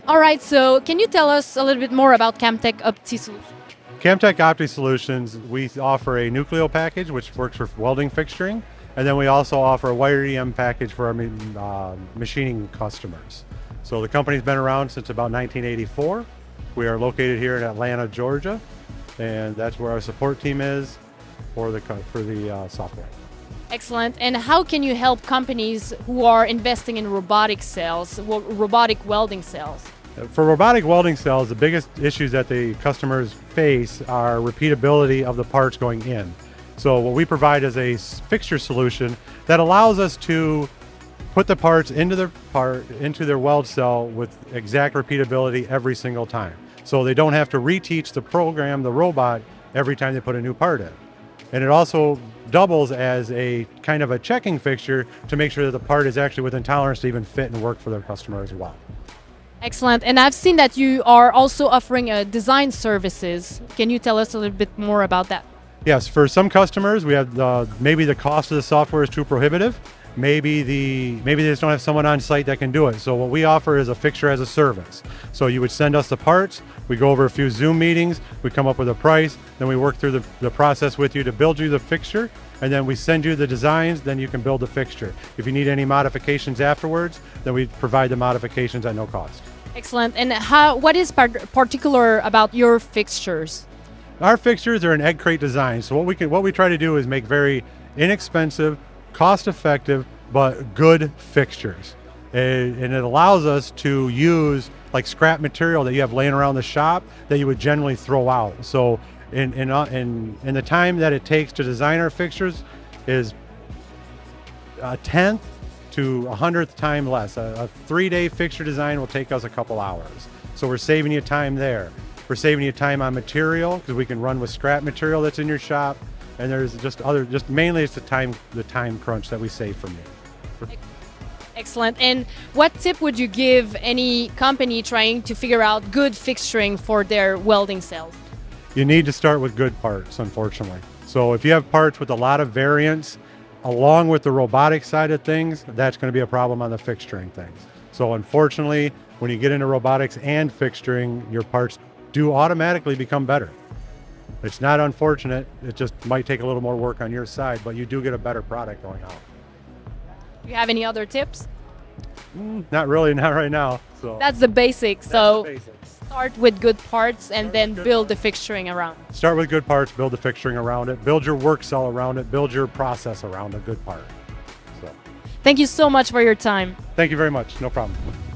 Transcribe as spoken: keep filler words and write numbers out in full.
All right, so can you tell us a little bit more about Camtek Optisolution? Camtek Optisolutions, we offer a nucleo package which works for welding fixturing, and then we also offer a wire E M package for our uh, machining customers. So the company's been around since about nineteen eighty-four. We are located here in Atlanta, Georgia, and that's where our support team is for the, for the uh, software. Excellent. And how can you help companies who are investing in robotic cells, robotic welding cells? For robotic welding cells, the biggest issues that the customers face are repeatability of the parts going in. So what we provide is a fixture solution that allows us to put the parts into their part into their weld cell with exact repeatability every single time. So they don't have to reteach the program, the robot, every time they put a new part in. And it also doubles as a kind of a checking fixture to make sure that the part is actually within tolerance to even fit and work for their customer as well. Excellent. And I've seen that you are also offering uh, design services. Can you tell us a little bit more about that? Yes, for some customers, we have the, maybe the cost of the software is too prohibitive. Maybe the maybe they just don't have someone on site that can do it. So what we offer is a fixture as a service. So you would send us the parts, we go over a few Zoom meetings, we come up with a price, then we work through the, the process with you to build you the fixture, and then we send you the designs, then you can build the fixture. If you need any modifications afterwards, then we provide the modifications at no cost. Excellent. And how, what is part particular about your fixtures? Our fixtures are an egg crate design. So what we can, what we try to do is make very inexpensive, cost-effective, but good fixtures. And it allows us to use like scrap material that you have laying around the shop that you would generally throw out. So in, in, in, in the time that it takes to design our fixtures is a tenth to a hundredth time less. A, a three-day fixture design will take us a couple hours. So we're saving you time there. We're saving you time on material because we can run with scrap material that's in your shop. And there's just other, just mainly it's the time, the time crunch that we save from you. Excellent. And what tip would you give any company trying to figure out good fixturing for their welding cells? You need to start with good parts, unfortunately. So if you have parts with a lot of variance, along with the robotic side of things, that's going to be a problem on the fixturing things. So unfortunately, when you get into robotics and fixturing, your parts do automatically become better. It's not unfortunate, it just might take a little more work on your side, but you do get a better product going out. Do you have any other tips? Mm, not really, not right now. So That's the basics. So the basics. Start with good parts and start then build parts. the fixturing around. Start with good parts, build the fixturing around it, build your work cell around it, build your process around a good part. So. Thank you so much for your time. Thank you very much, no problem.